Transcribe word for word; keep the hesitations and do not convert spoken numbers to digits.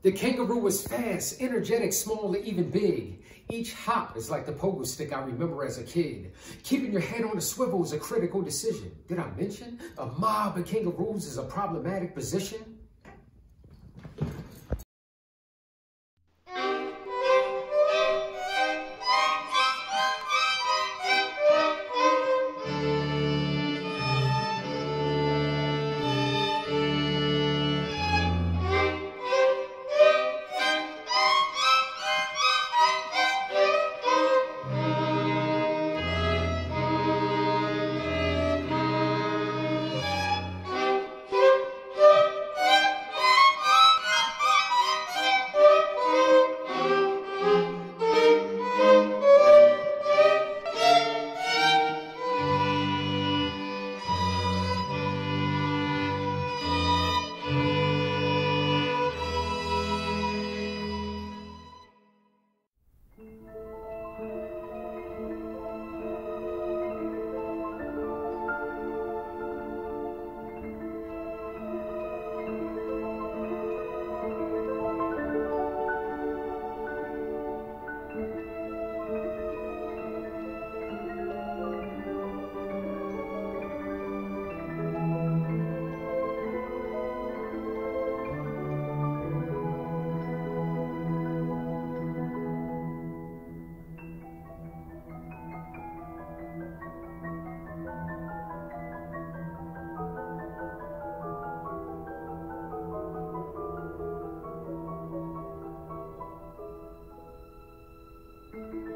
The kangaroo is fast, energetic, small, or even big. Each hop is like the pogo stick I remember as a kid. Keeping your head on a swivel is a critical decision. Did I mention a mob of kangaroos is a problematic position? Thank you.